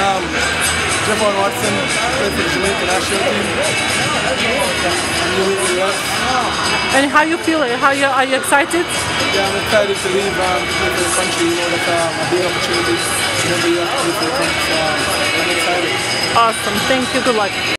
Jevaugn Watson, played for the Jamaica National Team. And how you feeling? Are you excited? Yeah, I'm excited to leave to play for the country. You know, that's a big opportunity. Remember, you have to play for the country, so I'm excited. Awesome. Thank you. Good luck.